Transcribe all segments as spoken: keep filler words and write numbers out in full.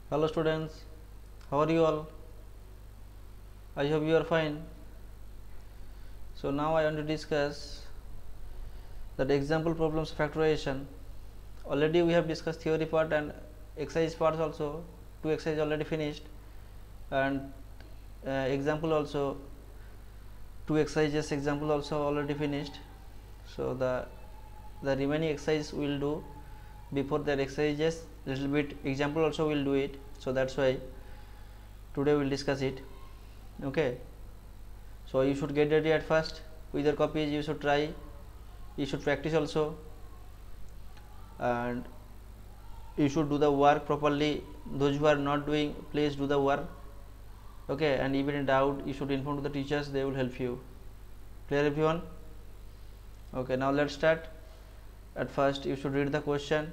Hello students, how are you all? I hope you are fine. So now I want to discuss that example problems factorization. Already we have discussed theory part and exercise parts also. Two exercises already finished, and uh, example also two exercises example also already finished. So the the remaining exercise we will do before that exercises little bit example also we will do it. So that's why today we will discuss it. Okay. So you should get ready at first with your copies. You should try, you should practice also, and you should do the work properly. Those who are not doing, please do the work. Okay, and even in doubt you should inform to the teachers, they will help you. Clear everyone? Okay, now let's start. At first you should read the question,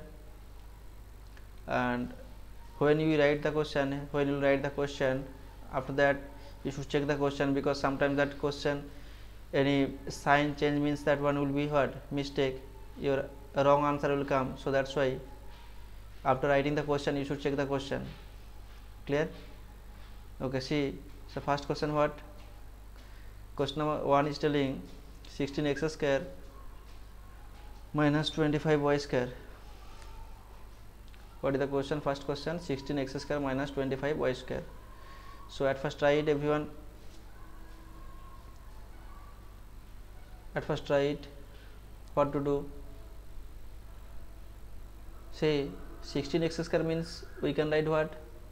and when you write the question when you write the question after that you should check the question, because sometimes that question any sign change means that one will be what mistake, your wrong answer will come. So that's why after writing the question you should check the question. Clear? Okay, see, so first question, what question number one is telling sixteen x square minus twenty-five y square. What is the question? First question, sixteen x square minus twenty-five y square. So at first try it everyone. At first try it. What to do? Say sixteen x square means we can write what?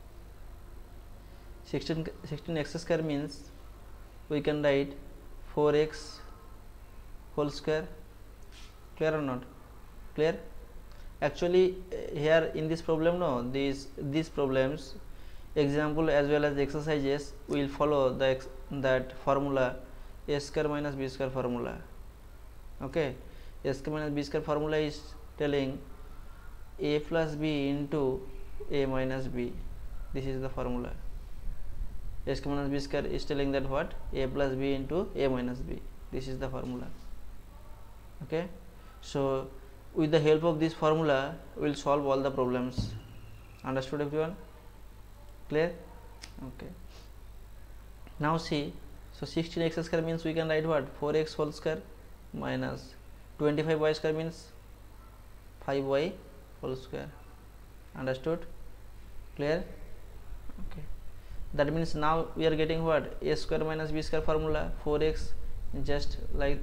sixteen, sixteen x square means we can write four x whole square. Clear or not? Clear? Actually here in this problem, no, these these problems example as well as exercises will follow the ex, that formula a square minus b square formula. Okay, a square minus b square formula is telling a plus b into a minus b. This is the formula. A square minus b square is telling that what? A plus b into a minus b. This is the formula. Okay, so with the help of this formula we will solve all the problems. Understood everyone? Clear? Okay, now see, so sixteen x square means we can write what? four x whole square minus twenty-five y square means five y whole square. Understood? Clear? Okay, that means now we are getting what? A square minus b square formula, four x just like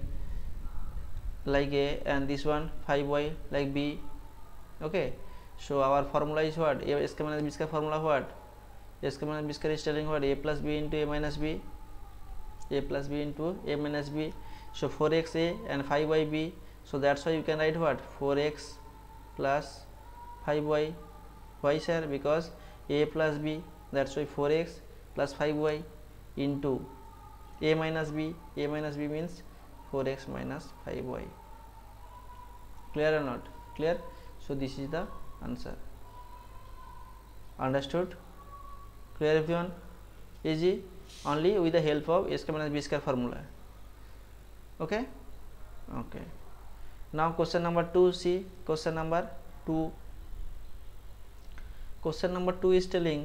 like a, and this one five y like b. Okay, so our formula is what? A square minus b square formula what? A square minus b square is telling what? A plus b into a minus b. A plus b into a minus b. So four x a and five y b. So that's why you can write what? four x plus five y. Why sir? Because a plus b, that's why four x plus five y into a minus b. A minus b means four x minus five y. Clear or not? Clear? So this is the answer. Understood? Clear everyone? Easy, only with the help of a square minus b square formula. Okay? Okay. Now question number two, see question number two. Question number two is telling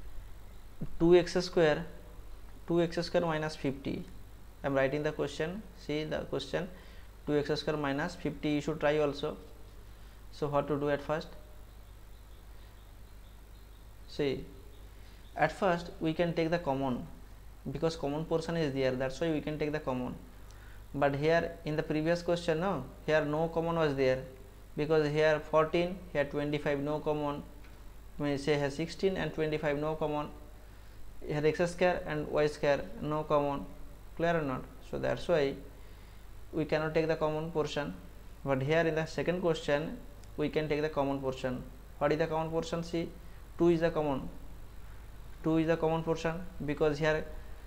two x square two x square minus fifty. I am writing the question. See the question, two x square minus fifty. You should try also. So what to do at first? See, at first we can take the common, because common portion is there, that's why we can take the common. But here in the previous question, no, here no common was there, because here fourteen, here twenty-five, no common. We say here sixteen and twenty-five, no common. Here x square and y square, no common. Clear or not? So that's why we cannot take the common portion. But here in the second question we can take the common portion. What is the common portion? See, two is the common. two is the common portion, because here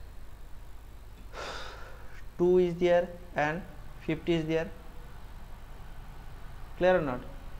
two is there and fifty is there. Clear or not?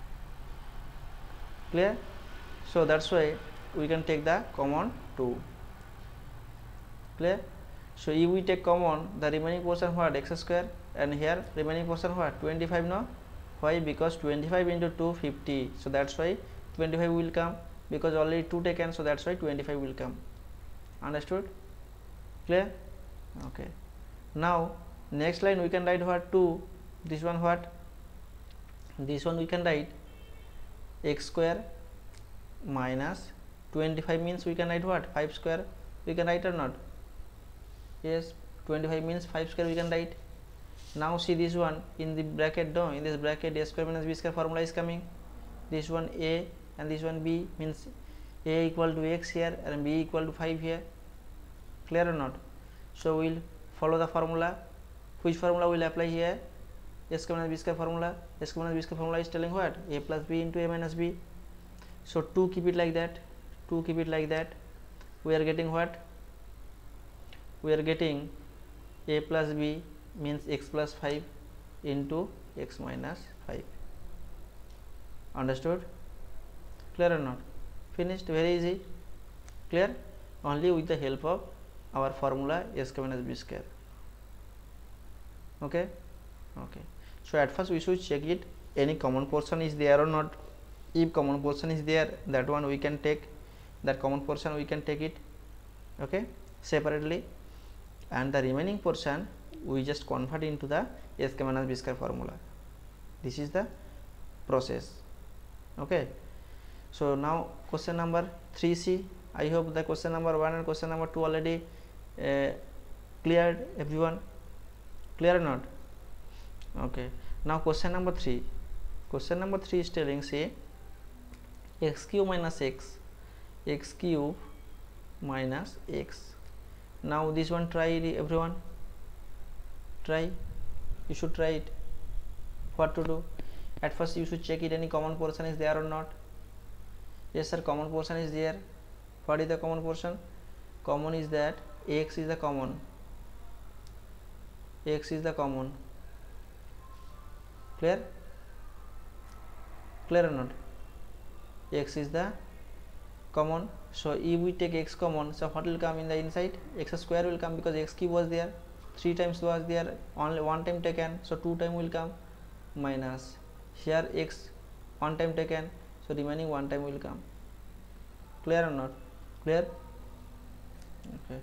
Clear? So that's why we can take the common two. Clear? So if we take common, the remaining portion what? X square, and here remaining portion what? twenty-five, no? Why? Because twenty-five into two, fifty. So that's why twenty-five will come. because already two taken, so that's why twenty-five will come. Understood? Clear? Okay. Now next line we can write what? two. This one what? This one we can write x square minus twenty-five means we can write what? five square. We can write or not? Yes, twenty-five means five square we can write. Now see this one in the bracket, no, in this bracket a square minus b square formula is coming. This one a and this one b, means a equal to x here and b equal to five here. Clear or not? So we will follow the formula. Which formula will apply here? A square minus b square formula. A square minus b square formula is telling what? A plus b into a minus b. So two keep it like that. two keep it like that. We are getting what? We are getting a plus b means x plus five into x minus five. Understood? Clear or not? Finished? Very easy. Clear? Only with the help of our formula a square minus b square. Okay? Okay. So at first we should check it, any common portion is there or not. If common portion is there, that one we can take, that common portion we can take it, okay, separately, and the remaining portion we just convert into the a square minus b square formula. This is the process. Okay. So now question number three C. I hope the question number one and question number two already uh, cleared everyone. Clear or not? Okay. Now question number three. Question number three is telling, say, x cube minus x, x cube minus x. Now this one try everyone. Try. You should try it. What to do? At first you should check it, any common portion is there or not. Yes sir, common portion is there. What is the common portion? Common is that x is the common. X is the common. Clear? Clear or not? X is the common. So if we take x common, so what will come in the inside? X square will come, because x cube was there, three times was there, only one time taken, so two time will come, minus here x one time taken, so remaining one time will come. Clear or not? Clear? Okay.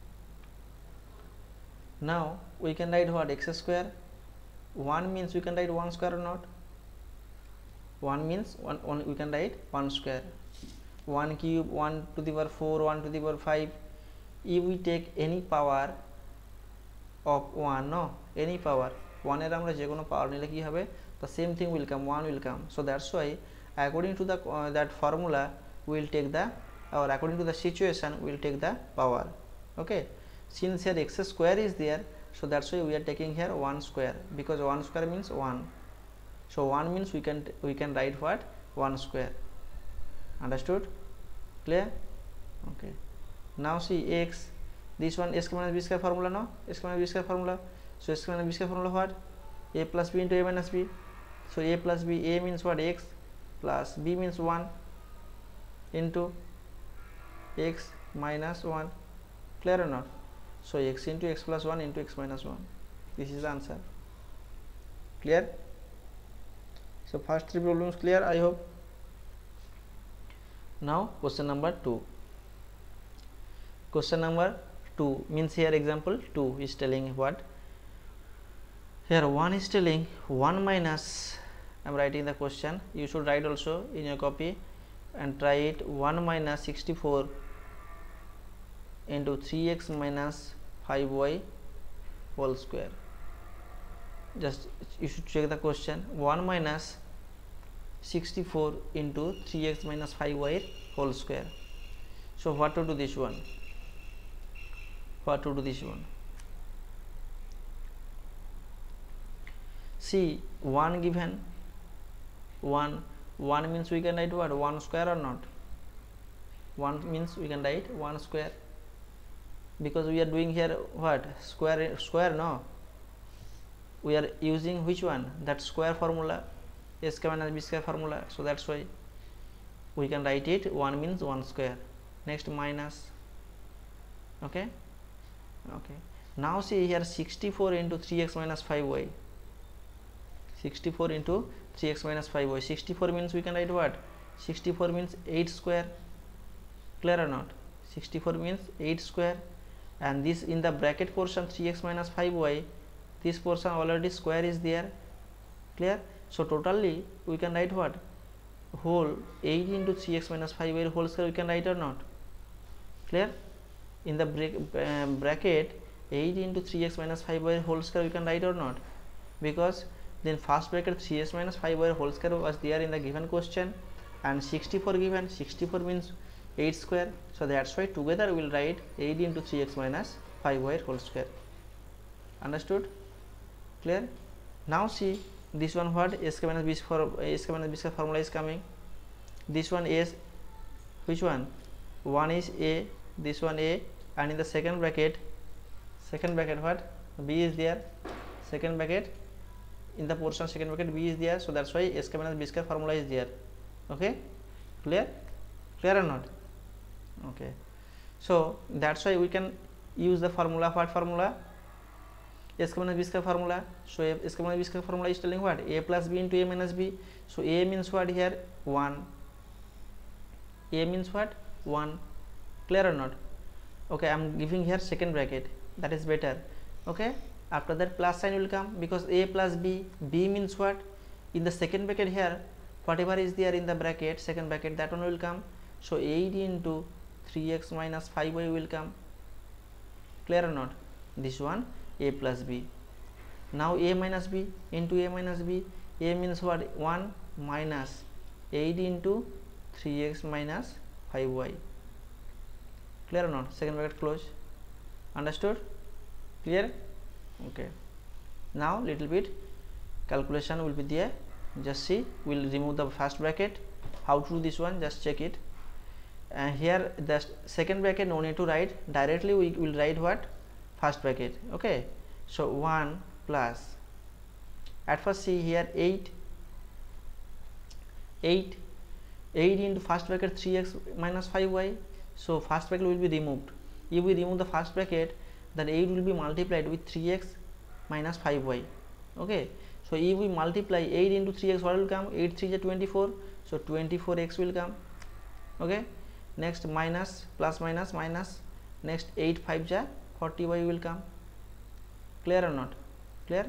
Now we can write what? X square. one means we can write one square or not? one means one, one we can write one square. one cube, one to the power four, one to the power five. If we take any power of one, no, any power, one এর আমরা যে কোনো পাওয়ার নিলে কি হবে? The same thing will come, one will come. So that's why according to the uh, that formula we will take the, or according to the situation we will take the power. Okay, since here x square is there, so that's why we are taking here one square, because one square means one. So one means we can we can write what? one square. Understood? Clear? Okay. Now see x, this one a square minus b square formula, no? A square minus b square formula. So a square minus b square formula what? A plus b into a minus b. So a plus b, a means what? X, plus b means one into x minus one. Clear or not? So x into x plus one into x minus one. This is the answer. Clear? So first three problems clear, I hope. Now question number two. Question number two means here example two is telling what? Here one is telling one minus, I am writing the question, you should write also in your copy and try it. One minus sixty-four into three x minus five y whole square. Just you should check the question. One minus sixty-four into three x minus five y whole square. So what to do this one? What to do this one? See, one given, one, one means we can write what? one square or not? one means we can write one square, because we are doing here what? Square, square, no? We are using which one? That square formula, a square minus b square formula. So that's why we can write it one means one square. Next minus. Okay. Okay. Now see here sixty-four into three x minus five y. sixty-four into three x minus five y. sixty-four means we can write what? sixty-four means eight square, clear or not? sixty-four means eight square, and this in the bracket portion three x minus five y, this portion already square is there, clear? So totally we can write what? Whole eight into three x minus five y whole square we can write or not, clear? In the break, uh, bracket eight into three x minus five y whole square we can write or not, because then first bracket three x minus five y whole square was there in the given question, and sixty-four given, sixty-four means eight square, so that's why together we will write eight into three x minus five y whole square. Understood? Clear? Now see this one, what? A square minus b square, a square minus b square formula is coming. This one is which one? One is a, this one a, and in the second bracket, second bracket what? B is there, second bracket in the portion second bracket b is there, so that's why a square minus b square formula is there. Okay, clear? Clear or not? Okay, so that's why we can use the formula, what formula? A square minus b square formula. So a square minus b square formula is telling what? A plus b into a minus b. So a means what here? one. A means what? one. Clear or not? Okay, I am giving here second bracket, that is better. Okay, after that plus sign will come, because a plus b, b means what? In the second bracket here, whatever is there in the bracket, second bracket, that one will come. So eight into three x minus five y will come. Clear or not? This one a plus b. Now a minus b into a minus b, a means what? one minus eight into three x minus five y. Clear or not? Second bracket close. Understood? Clear? Okay, now little bit calculation will be there. Just see, we will remove the first bracket. How to do this one? Just check it. And here the second bracket no need to write, directly we will write what? First bracket. Okay, so one plus, at first see here eight, eight, eight into first bracket three x minus five y, so first bracket will be removed. If we remove the first bracket, then eight will be multiplied with three x minus five y. Okay, so if we multiply eight into three x, what will come? eight three is twenty-four, so twenty-four x will come. Okay, next minus, plus minus minus, next eight five is forty y will come. Clear or not? Clear?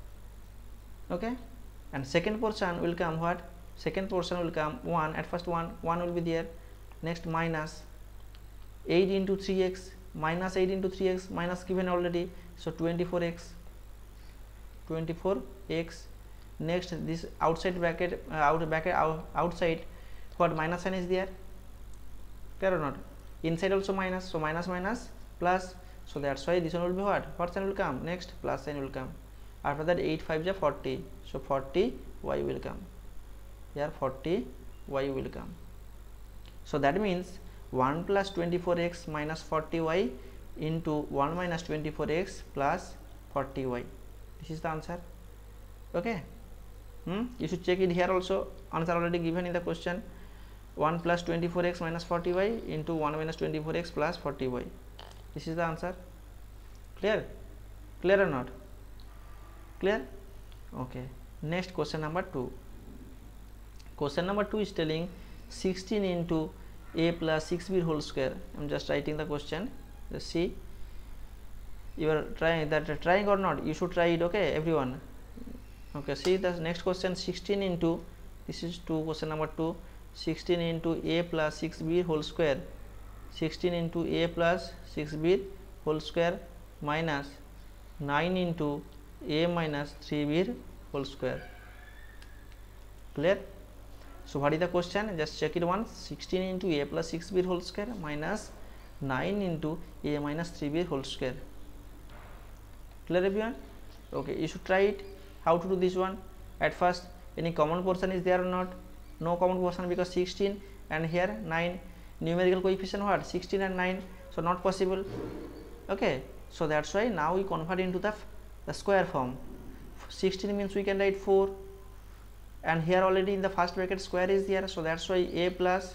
Okay, and second portion will come what? Second portion will come one, at first one, one will be there, next minus eight into three x, minus eight into three x, minus given already, so twenty-four x, twenty-four x, next this outside bracket, uh, out bracket out, outside, what? Minus sign is there, clear or not? Inside also minus, so minus minus plus, so that's why this one will be what? What sign will come? Next plus sign will come. After that eight five is forty, so forty y will come. Here forty y will come. So that means one plus twenty-four x minus forty y into one minus twenty-four x plus forty y. This is the answer. Okay, hmm? You should check it here also. Answer already given in the question. one plus twenty-four x minus forty y into one minus twenty-four x plus forty y. This is the answer. Clear? Clear or not? Clear? Okay, next question number two. Question number two is telling sixteen into a plus six b whole square. I am just writing the question. Just see, you are trying that, trying or not, you should try it. Okay, everyone. Okay, see the next question, sixteen into, this is two, question number two, sixteen into a plus six b whole square, sixteen into a plus six b whole square minus nine into a minus three b whole square. Clear? So what is the question? Just check it once. sixteen into a plus six b whole square minus nine into a minus three b whole square. Clear everyone? Okay, you should try it. How to do this one? At first, any common portion is there or not? No common portion, because sixteen and here nine, numerical coefficient what? sixteen and nine, so not possible. Okay, so that's why now we convert into the, the square form. sixteen means we can write four, and here already in the first bracket square is there, so that's why a plus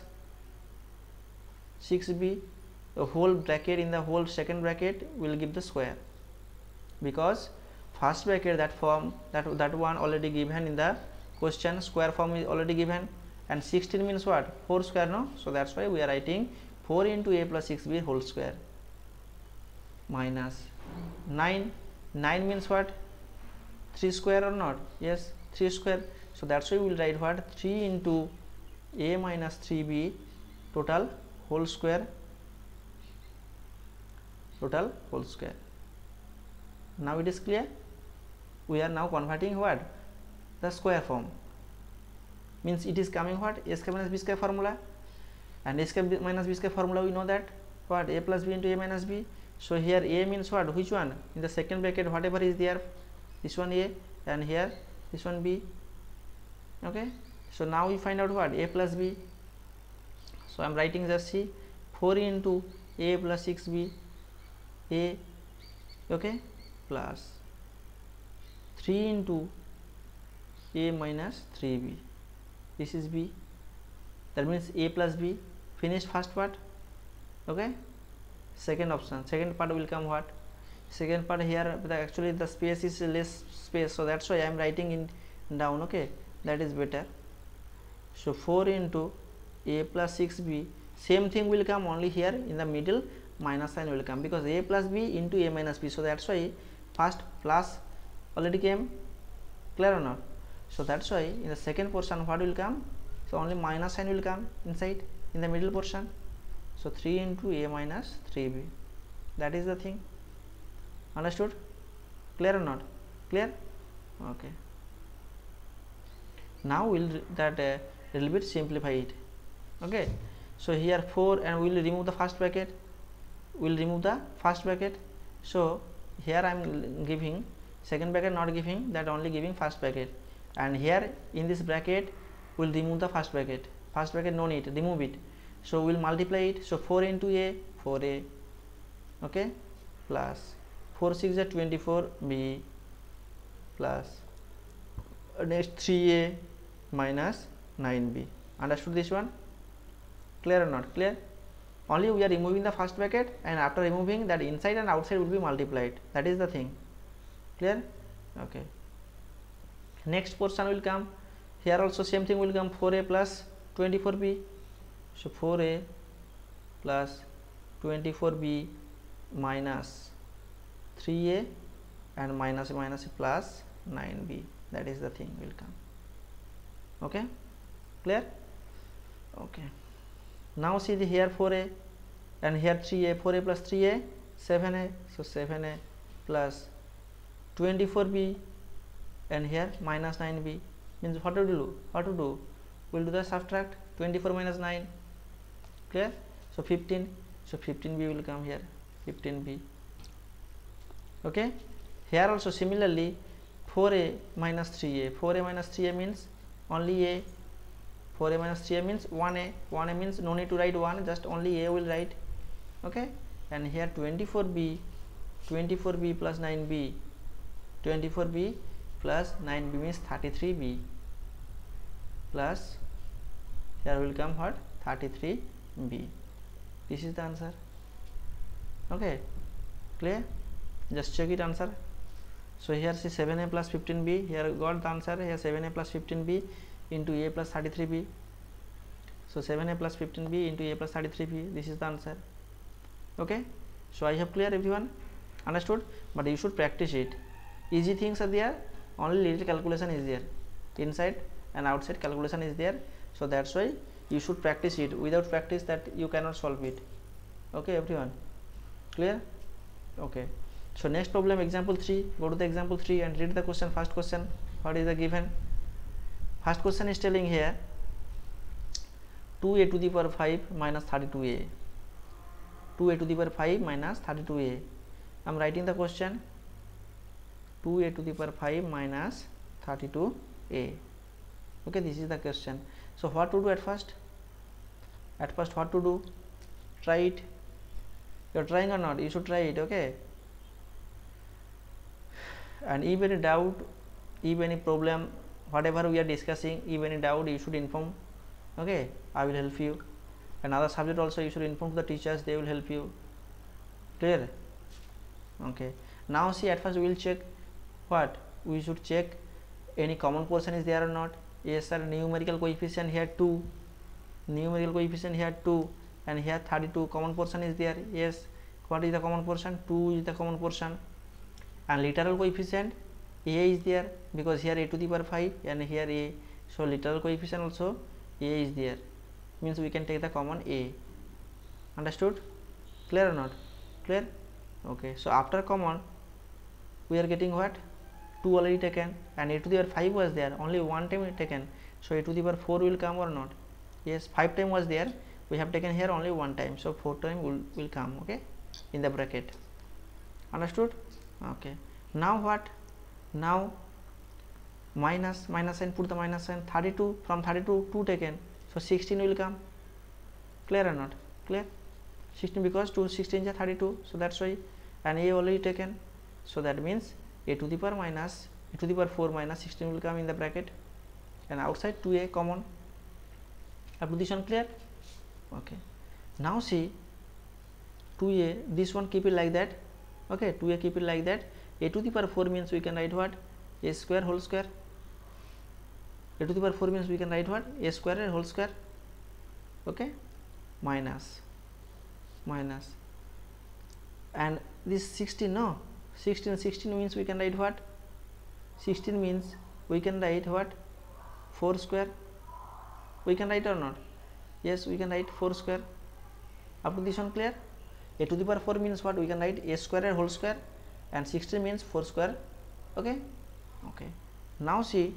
six b, the whole bracket in the whole second bracket will give the square, because first bracket that form, that that one already given in the question, square form is already given, and sixteen means what? four square, no? So that's why we are writing four into a plus six b whole square minus nine. nine means what? three square or not? Yes, three square. So that's why we will write what? three into a minus three b total whole square, total whole square. Now it is clear. We are now converting what? The square form. Means it is coming what? A square minus b square formula, and a square minus b square formula we know that what? A plus b into a minus b. So here a means what? Which one? In the second bracket whatever is there, this one a, and here this one b. Okay, so now we find out what? A plus b. So I am writing just see four into a plus six b a, okay, plus three into a minus three b. This is b. That means a plus b. Finished first part. Okay, second option, second part will come what? Second part here the actually the space is less space, so that's why I am writing in down. Okay, that is better. So four into a plus six b, same thing will come, only here in the middle minus sign will come, because a plus b into a minus b. So that's why first plus already came. Clear or not? So that's why in the second portion what will come? So only minus sign will come inside in the middle portion. So three into a minus three b. That is the thing. Understood? Clear or not? Clear? Okay. Now we'll that a uh, little bit simplify it. Okay. So here four, and we will remove the first bracket. We'll remove the first bracket. So here I am giving second bracket, not giving that, only giving first bracket. And here in this bracket we'll remove the first bracket. First bracket no need, remove it. So we'll multiply it. So four into a, four a, okay, plus four six is twenty-four b, plus next three a minus nine b. Understood this one? Clear or not? Clear? Only we are removing the first bracket, and after removing that, inside and outside will be multiplied. That is the thing. Clear? Okay. Next portion will come. Here also same thing will come, four a plus twenty-four b. So four a plus twenty-four b minus three a, and minus minus plus nine b. That is the thing will come. Okay, clear? Okay. Now see the here four a, and here three a. four a plus three a, seven a. So seven a plus twenty-four b, and here minus nine b. Means what to do? What to do? We'll do the subtract. Twenty-four minus nine. Clear? So fifteen. So fifteen b will come here. fifteen b. Okay. Here also similarly, four a minus three a. four a minus three a means only a. four a minus three a means one a. one a means no need to write one, just only a will write. Okay. And here twenty-four b. twenty-four b plus nine b. twenty-four b plus nine b means thirty-three b, plus here will come what? thirty-three b. This is the answer. Okay, clear? Just check it answer. So here see seven a plus fifteen b. Here got the answer. Here seven a plus fifteen b into a plus thirty-three b. So seven a plus fifteen b into a plus thirty-three b. This is the answer. Okay. So I have clear everyone. Understood? But you should practice it. Easy things are there. Only little calculation is there. Inside and outside calculation is there. So that's why you should practice it. Without practice that you cannot solve it. Okay everyone? Clear? Okay. So next problem, example three. Go to the example three and read the question. First question. What is the given? First question is telling here two a to the power five minus thirty-two a. two a to the power five minus thirty-two a. I am writing the question. two a to the power five minus thirty-two a. Okay, this is the question. So what to do at first? At first what to do? Try it. You are trying or not? You should try it. Okay. And if any doubt, if any problem, whatever we are discussing, if any doubt, you should inform. Okay, I will help you. Another subject also you should inform the teachers, they will help you. Clear? Okay. Now see, at first we will check what? We should check any common portion is there or not. Yes sir, numerical coefficient here two, numerical coefficient here two, and here thirty-two, common portion is there. Yes, what is the common portion? two is the common portion. And literal coefficient a is there, because here a to the power five and here a, so literal coefficient also a is there, means we can take the common a. Understood? Clear or not? Clear? Okay, so after common we are getting what? two already taken, and a to the power five was there, only one time taken, so a to the power four will come or not? Yes, five time was there, we have taken here only one time, so four time will, will come, okay, in the bracket. Understood? Okay, now what? Now minus, minus sign, put the minus sign, thirty-two, from thirty-two two taken, so sixteen will come. Clear or not? Clear? sixteen, because two sixteen is thirty-two, so that's why, and a already taken, so that means a to the power minus a to the power four minus sixteen will come in the bracket, and outside two a common. Up to this one clear? Okay, now see two a, this one keep it like that. Okay, two a keep it like that. A to the power four means we can write what? A square whole square. A to the power four means we can write what? A square whole square. Okay, minus minus, and this sixteen, no, sixteen, sixteen means we can write what? sixteen means we can write what? four square. We can write or not? Yes, we can write four square. Up to this one clear? A to the power four means what? We can write a square whole square, and sixteen means four square. Okay, okay, now see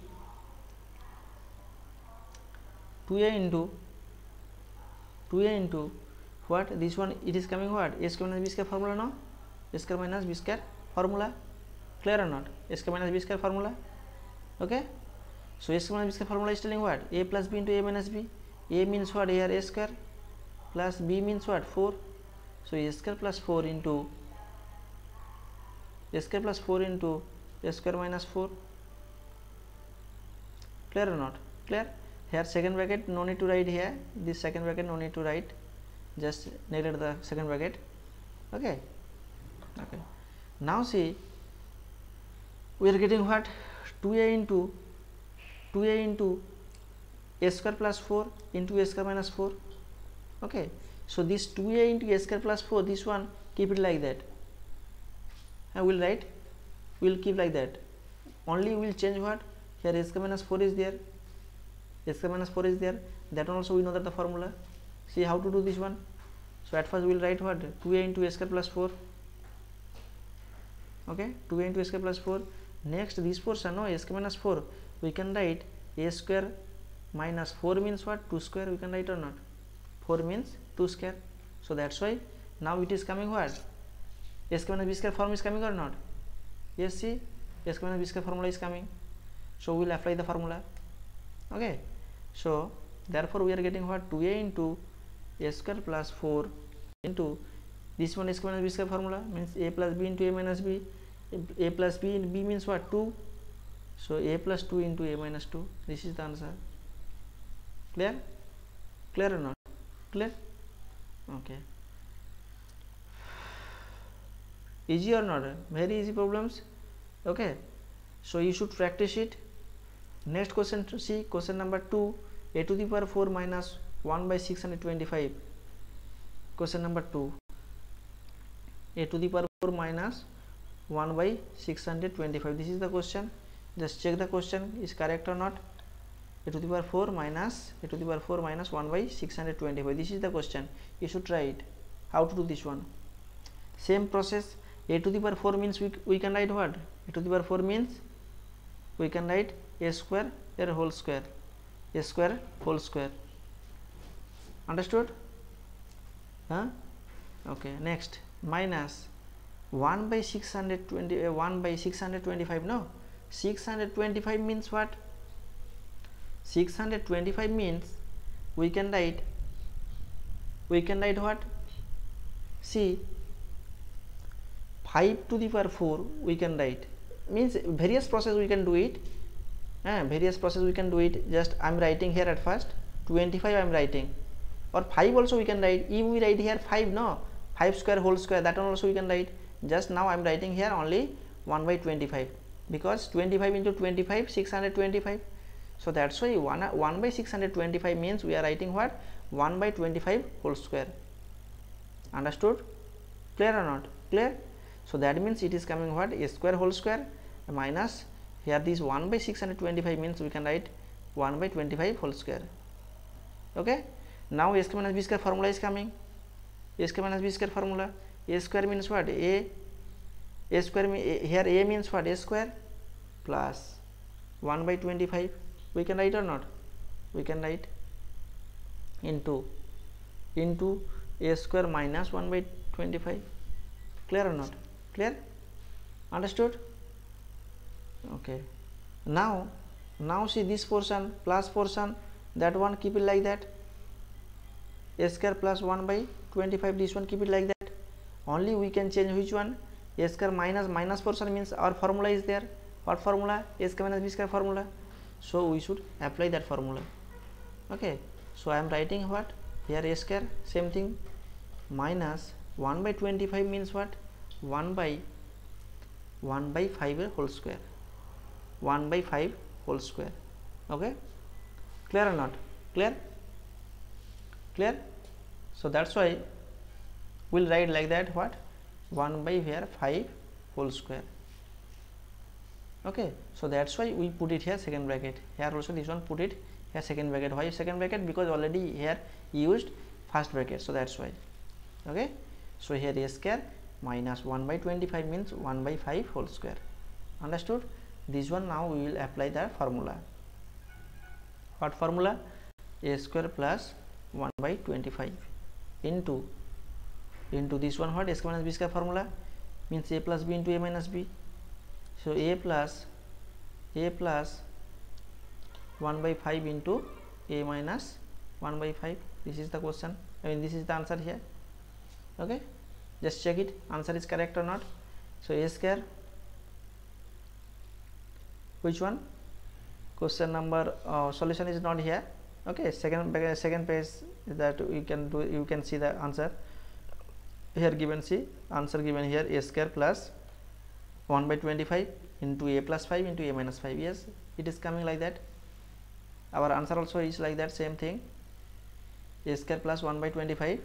two a into two a into what? This one, it is coming what? A square minus b square formula, no? A square minus b square formula. Clear or not? A square minus b square formula. Okay, so a square minus b square formula is telling what? A plus b into a minus b. A means what? Here a square, plus b means what? four. So a square plus four into a square plus four into a square minus four. Clear or not? Clear? Here second bracket no need to write here. This second bracket no need to write. Just neglect the second bracket. Okay. Okay. Now see, we are getting what? two a into two a into a square plus four into a square minus four. Okay. So this two a into a square plus four, this one keep it like that. I will write, we will keep like that. Only we will change what? Here a square minus four is there. A square minus four is there. That one also we know that the formula. See how to do this one. So at first we will write what? two a into a square plus four. Okay, two a into a square plus four. Next this portion, no, a square minus four, we can write a square minus four means what? two square, we can write or not? four means two square. So that's why now it is coming what? A square minus b square form is coming or not? Yes, see, a square minus b square formula is coming. So we will apply the formula. Okay, so therefore we are getting what? two a into a square plus four into this one, a square minus b square formula means a plus b into a minus b. A plus b in b means what? two. So a plus two into a minus two. This is the answer. Clear? Clear or not? Clear? Okay. Easy or not? Very easy problems. Okay. So you should practice it. Next question to see, question number two, a to the power four minus one by six hundred twenty-five. Question number two, a to the power four minus one by six hundred twenty-five. This is the question. Just check the question is correct or not. A to the power four minus a to the power four minus one by six hundred twenty-five. This is the question. You should try it. How to do this one? Same process. A to the power four means we, we can write what? A to the power four means we can write a square a whole square, a square whole square. Understood? Huh? Okay. Next, minus one by six hundred twenty, uh, one by six hundred twenty-five. No, six hundred twenty-five means what? six hundred twenty-five means we can write we can write what? See, five to the power four we can write, means various process we can do it. Uh, various process we can do it. Just I am writing here at first twenty-five I am writing, or five also we can write. If we write here five, no, five square whole square, that one also we can write. Just now I am writing here only one by twenty-five, because twenty-five into twenty-five, six hundred twenty-five. So that's why one, one by six hundred twenty-five means we are writing what? one by twenty-five whole square. Understood? Clear or not? Clear? So that means it is coming what? A square whole square minus, here this one by six hundred twenty-five means we can write one by twenty-five whole square. Okay? Now a square minus b square formula is coming. A square minus b square formula. A square means what? A, a square, here a means what? A square plus one by twenty-five. We can write or not? We can write into into a square minus one by twenty-five. Clear or not? Clear? Understood? Okay. Now, now see this portion plus portion, that one keep it like that. A square plus one by twenty-five, this one keep it like that. Only we can change which one? A square minus minus portion means our formula is there. What formula? A square minus b square formula. So we should apply that formula. Okay. So I am writing what? Here a square, same thing, minus one by twenty-five means what? one by one by five whole square. one by five whole square. Okay. Clear or not? Clear? Clear? So that's why we'll write like that what? one by here five whole square. Okay. So that's why we put it here second bracket. Here also this one put it here second bracket. Why second bracket? Because already here used first bracket. So that's why. Okay. So here a square minus one by twenty-five means one by five whole square. Understood? This one now we will apply the formula. What formula? A square plus one by twenty-five into into this one what? A square minus b square formula means a plus b into a minus b. So a plus a plus one by five into a minus one by five. This is the question. I mean this is the answer here. Okay. Just check it. Answer is correct or not. So a square. Which one? Question number uh, solution is not here. Okay. Second second page that you can do. You can see the answer. Here given see answer given here a square plus one by twenty-five into a plus five into a minus five. Yes, it is coming like that. Our answer also is like that, same thing. A square plus one by twenty-five.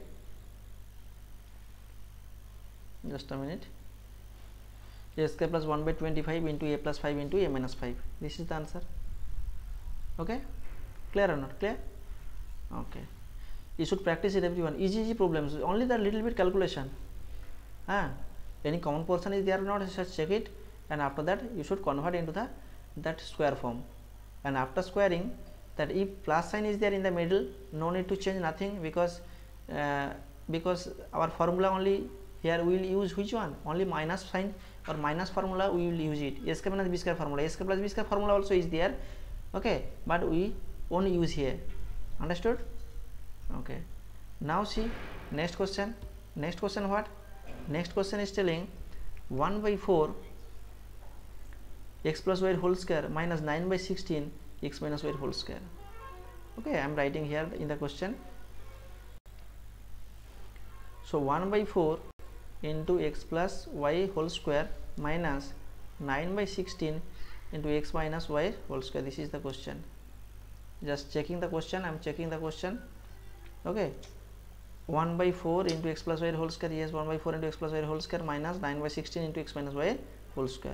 Just a minute. A square plus one by twenty-five into a plus five into a minus five. This is the answer. Okay. Clear or not? Clear? Okay. You should practice it everyone. Easy easy problems. Only the little bit calculation. Ah, any common portion is there or not? Just check it, and after that you should convert into the that square form. And after squaring, that if plus sign is there in the middle, no need to change nothing, because uh, because our formula only here we will use which one? Only minus sign or minus formula we will use it. A square minus b square formula. A square plus b square formula also is there. Okay, but we only use here. Understood? Okay. Now see next question. Next question what? Next question is telling one by four x plus y whole square minus nine by sixteen x minus y whole square. Okay, I am writing here in the question. So one by four into x plus y whole square minus nine by sixteen into x minus y whole square. This is the question. Just checking the question. I am checking the question. Okay. one by four into x plus y whole square. Yes, one by four into x plus y whole square minus nine by sixteen into x minus y whole square.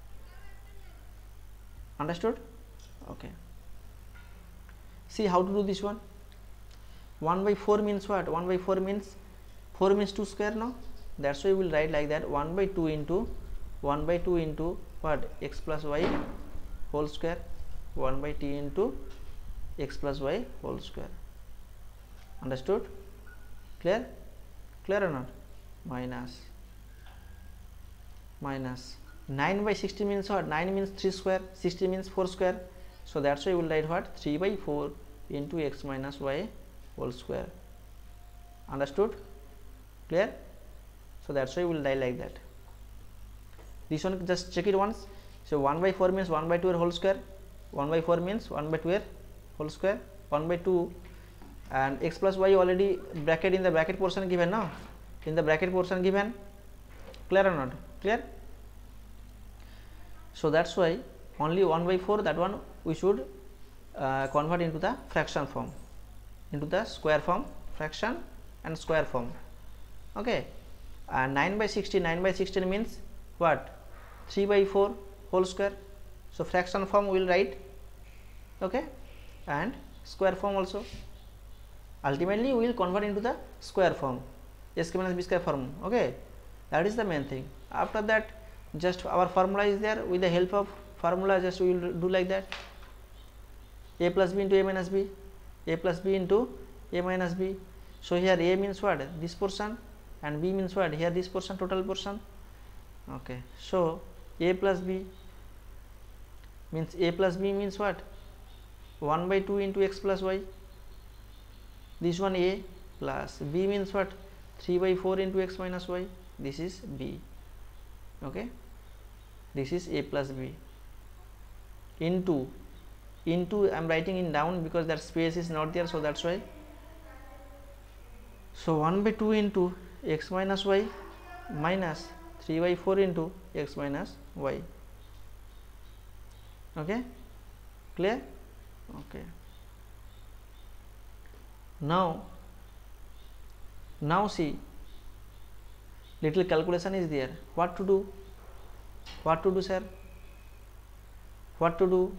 Understood? Okay. See how to do this one. one by four means what? one by four means four means two square, no? That's why we will write like that. one by two into one by two into what? X plus y whole square. one by t into x plus y whole square. Understood? Clear? Clear or not? Minus minus nine by sixteen means what? nine means three square, sixteen means four square. So that's why we will write what? three by four into x minus y whole square. Understood? Clear? So that's why we will write like that. This one just check it once. So one by four means one by two whole square. one by four means one by two whole square. one by two, and x plus y already bracket in the bracket portion given, no? In the bracket portion given. Clear or not? Clear? So that's why only one by four, that one we should uh, convert into the fraction form, into the square form, fraction and square form. Okay, and nine by sixteen, nine by sixteen means what? three by four whole square. So fraction form we will write, okay, and square form also. Ultimately we will convert into the square form, a square minus b square form. Okay, that is the main thing. After that, just our formula is there. With the help of formula, just we will do like that: a plus b into a minus b, a plus b into a minus b. So here a means what? This portion, and b means what? Here this portion, total portion. Okay, so a plus b means, a plus b means what? one by two into x plus y. This one a, plus b means what? three by four into x minus y. This is b. Okay, this is a plus b into into I am writing in down because that space is not there, so that's why. So one by two into x minus y minus three by four into x minus y. Okay, clear? Okay, now now see, little calculation is there. What to do? What to do, sir? What to do?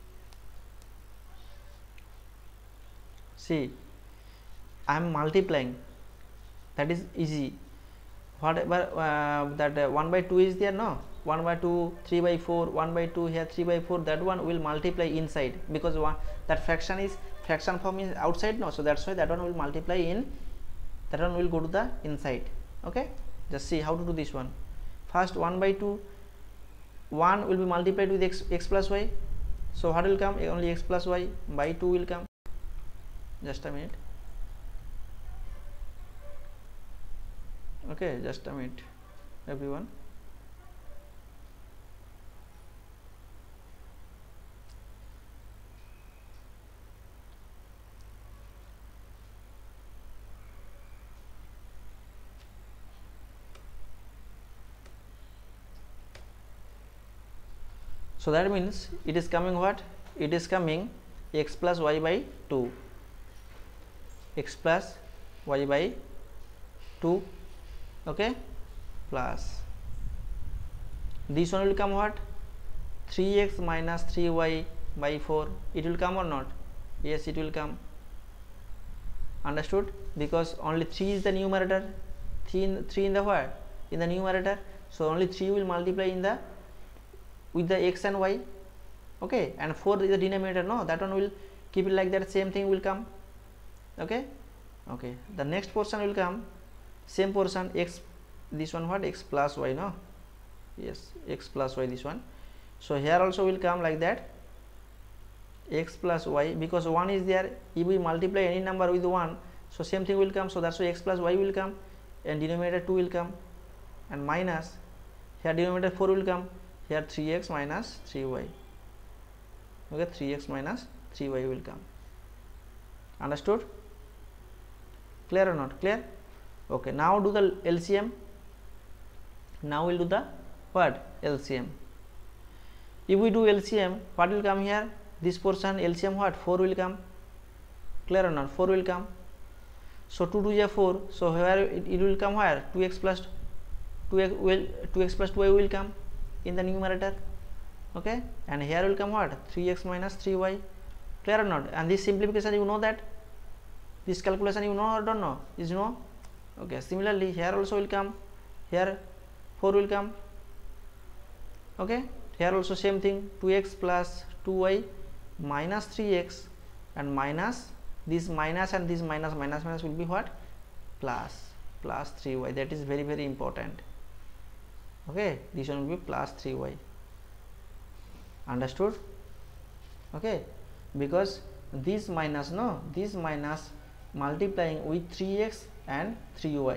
See, I am multiplying, that is easy. Whatever uh, that uh, one by two is there, no, one by two, three by four, one by two, here three by four, that one will multiply inside, because one, that fraction is fraction form is outside, no, so that's why that one will multiply in, that one will go to the inside. Okay, just see how to do this one. First one by two, one will be multiplied with x, x plus y, so what will come? Only x plus y, by two will come. Just a minute. Okay, just a minute everyone. So that means it is coming what? It is coming x plus y by two, x plus y by two, okay, plus this one will come what? three x minus three y by four. It will come or not? Yes, it will come. Understood? Because only three is the numerator, three in, three in the what? In the numerator, so only three will multiply in the with the x and y, okay, and four is the denominator, no, that one will keep it like that, same thing will come. Okay, okay, the next portion will come, same portion, x, this one what? X plus y, no, yes, x plus y, this one. So here also will come like that, x plus y, because one is there, if we multiply any number with one, so same thing will come, so that's why x plus y will come, and denominator two will come, and minus, here denominator four will come, here three x minus three y. Okay, three x minus three y will come. Understood? Clear or not? Clear? Okay, now do the L C M. Now we'll do the what? L C M. If we do L C M, what will come here? This portion L C M what? four will come. Clear or not? four will come. So two two is four. So here it, it will come where? two x plus two x will two x plus two y will come in the numerator. Okay, and here will come what? three x minus three y. Clear or not? And this simplification, you know that, this calculation you know or don't know? Is no? Okay, similarly here also will come, here four will come. Okay, here also same thing, two x plus two y minus three x, and minus this minus and this minus minus minus will be what? Plus plus three y. That is very very important. Okay, this one will be plus three y. Understood? Okay, because this minus, no, this minus multiplying with three x and three y.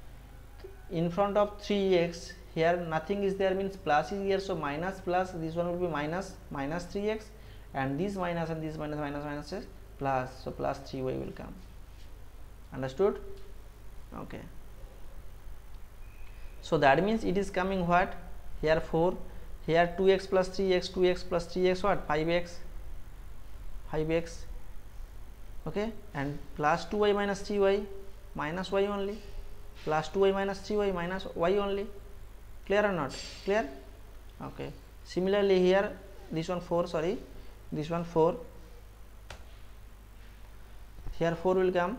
In front of three x, here nothing is there, means plus is here, so minus plus, this one will be minus minus three x, and this minus and this minus minus minus is plus, so plus three y will come. Understood? Okay. So that means it is coming what? Here four, here two x plus three x, two x plus three x what? five x. five x, okay, and plus two y minus three y minus y only, plus two y minus three y minus y only. Clear or not? Clear? Okay. Similarly here, this one four, sorry, this one four, here four will come,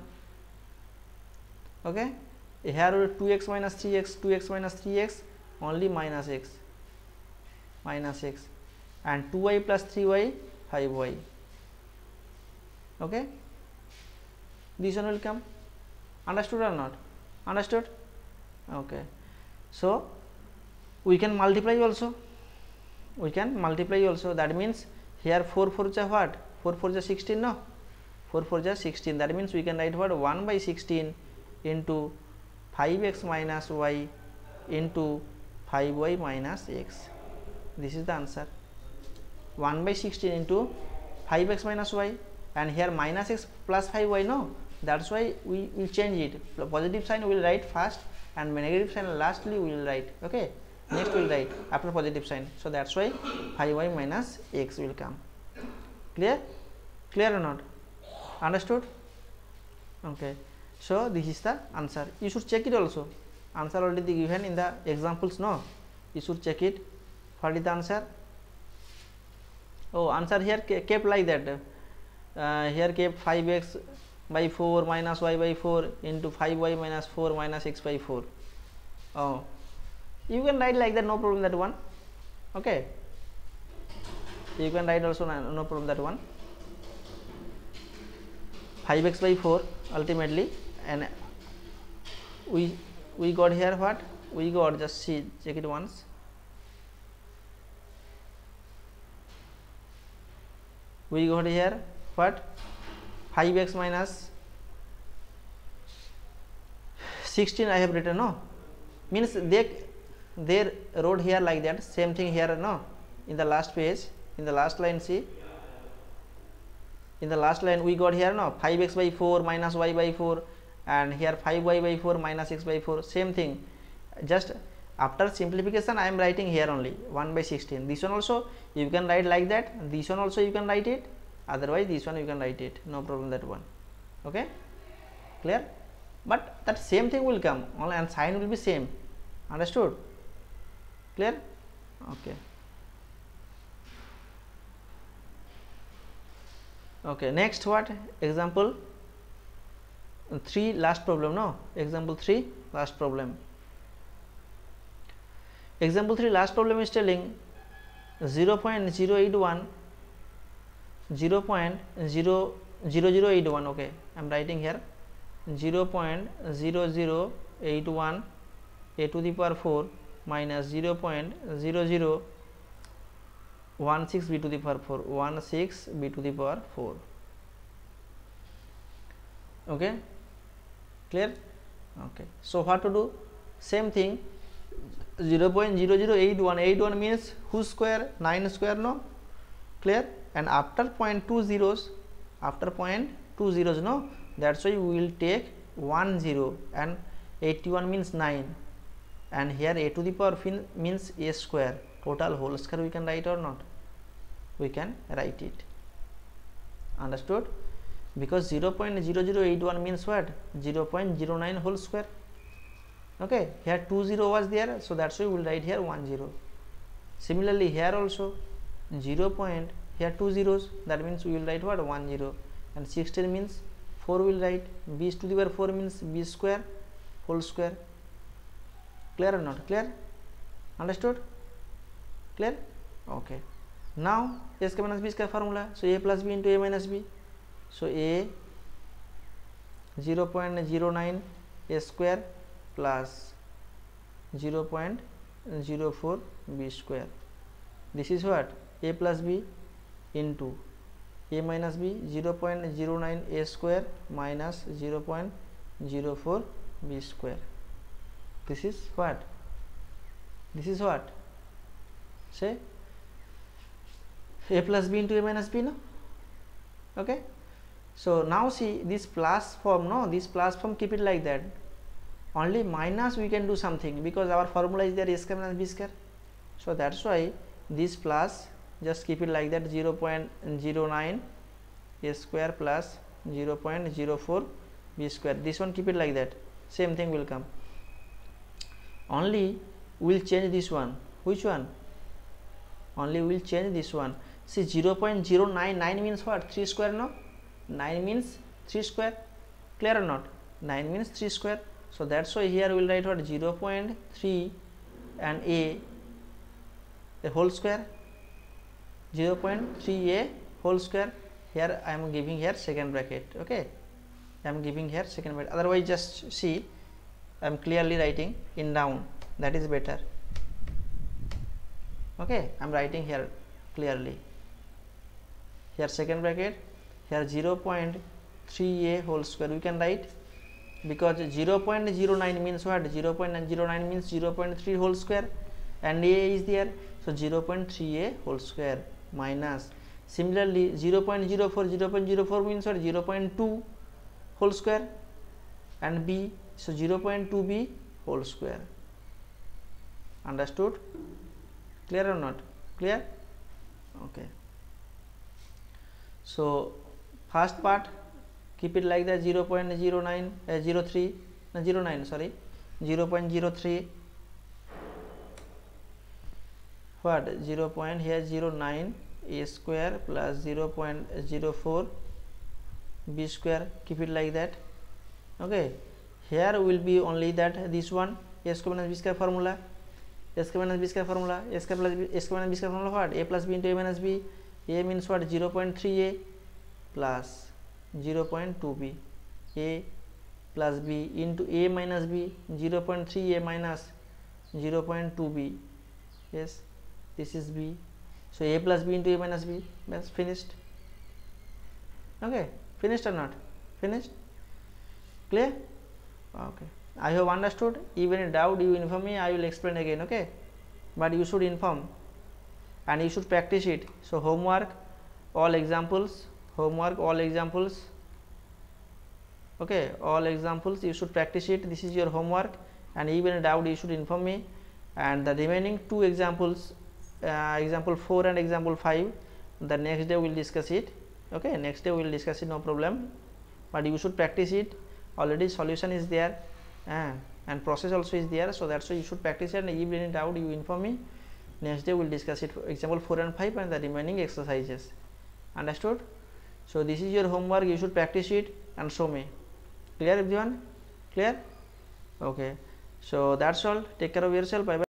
okay. Here will two x minus three x, two x minus three x, only minus x, minus x, and two y plus three y, five y, okay. This one will come. Understood or not? Understood? Okay. So we can multiply also, we can multiply also. That means here four four is what? four four is sixteen, no? four four is sixteen. That means we can write what? one by sixteen into five x minus y into five y minus x. This is the answer. one by sixteen into five x minus y, and here minus x plus five y, no? That's why we will change it. The positive sign we will write first, and negative sign lastly we will write, okay. Next we will write after positive sign. So that's why five y minus x will come. Clear? Clear or not? Understood? Okay. So this is the answer. You should check it also. Answer already given in the examples, no? You should check it. What is the answer? Oh, answer here kept like that. Uh, here kept five x by four minus y by four into five y minus four minus x by four. Oh, you can write like that, no problem that one, okay. You can write also, no problem that one. five x by four ultimately, and we we got here what? We got, just see, check it once. We got here what? five x minus sixteen I have written, no? Means they they wrote here like that, same thing here, no? In the last page, in the last line, see, in the last line we got here, no? five x by four minus y by four, and here five y by four minus x by four, same thing. Just after simplification I am writing here only one by sixteen. This one also you can write like that, this one also you can write it, otherwise this one you can write it, no problem that one, okay. Clear? But that same thing will come only, and sign will be same. Understood? Clear? Okay. Okay, next what? Example three, last problem, no? Example three, last problem. Example three, last problem is telling zero point zero eight one, zero point zero zero zero eight one, okay. I am writing here zero point zero zero eight one a to the power four minus zero point zero zero one six b to the power four, one six b to the power four, okay. Clear? Okay. So what to do? Same thing, zero point zero zero eight one, eight one means whose square? nine square, no? Clear? And after point two zeros, after point two zeros, no? That's why we will take one zero, and eighty-one means nine, and here a to the power means a square, total whole square we can write or not? We can write it. Understood? Because zero point zero zero eight one means what? zero point zero nine whole square, okay. Here two zero was there, so that's why we will write here one zero. Similarly here also zero point, here two zeros, that means we will write what? one zero, and sixteen means four will write, b to the power four means b square whole square. Clear or not? Clear? Understood? Clear? Okay. Now a square minus b square formula, so a plus b into a minus b, so a zero point zero nine a square plus zero point zero four b square. This is what? A plus b into a minus b, zero point zero nine a square minus zero point zero four b square. This is what? This is what? Say a plus b into a minus b, no? Okay. So now see this plus form, no? This plus form, keep it like that. Only minus we can do something, because our formula is there a square minus b square. So that's why this plus, just keep it like that, zero point zero nine a square plus zero point zero four b square. This one keep it like that, same thing will come. Only we'll change this one. Which one? Only we'll change this one. See, zero point zero nine nine means what? three square, no? nine means three square. Clear or not? nine means three square. So that's why here we'll write what? zero point three and a a whole square. zero point three a whole square. Here I am giving here second bracket. Okay, I am giving here second bracket. Otherwise, just see, I am clearly writing in down. That is better. Okay, I am writing here clearly. Here second bracket. Here zero point three a whole square. We can write, because zero point zero nine means what? zero point zero nine means zero point three whole square, and a is there. So zero point three a whole square minus. Similarly, zero point zero four, zero point zero four means what? zero point two whole square, and b, so zero point two b whole square. Understood? Clear or not? Clear? Okay. So first part, keep it like that, zero point zero nine, uh, zero three, no, zero nine, sorry, zero point zero three, what? zero point here zero nine a square plus zero point zero four b square. Keep it like that. Okay, here will be only that this one a square minus b square formula, a square minus b square formula, a square plus b, a square minus b square formula, what? A plus b into a minus b. A means what? zero point three a plus zero point two b, a plus b into a minus b, zero point three a minus zero point two b. Yes, this is b. So a plus b into a minus b. That's finished. Okay, finished or not? Finished? Clear? Okay, I have understood. Even in doubt, you inform me, I will explain again. Okay, but you should inform and you should practice it. So homework, all examples, homework, all examples. Okay, all examples you should practice it. This is your homework, and even in doubt you should inform me. And the remaining two examples, uh, example four and example five, the next day we will discuss it. Okay, next day we will discuss it, no problem, but you should practice it. Already solution is there, uh, and process also is there, so that's why you should practice it, and even in doubt you inform me. Next day we will discuss it, for example four and five and the remaining exercises. Understood? So this is your homework, you should practice it and show me. Clear everyone? Clear? Okay, so that's all. Take care of yourself. Bye bye.